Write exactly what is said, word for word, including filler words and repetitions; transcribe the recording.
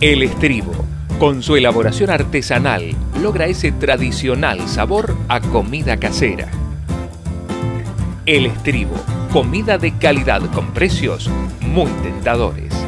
El Estribo, con su elaboración artesanal, logra ese tradicional sabor a comida casera. El Estribo, comida de calidad con precios muy tentadores.